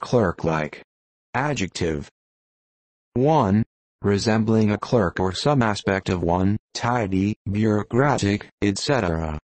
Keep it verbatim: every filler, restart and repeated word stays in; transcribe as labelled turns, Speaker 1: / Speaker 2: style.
Speaker 1: Clerk-like. Adjective. one. Resembling a clerk or some aspect of one, tidy, bureaucratic, et cetera.